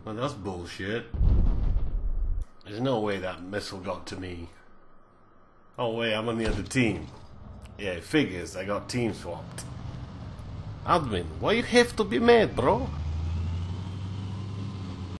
Well, that's bullshit. There's no way that missile got to me. Oh wait, I'm on the other team. Yeah, it figures. I got team swapped. Admin, why you have to be mad, bro?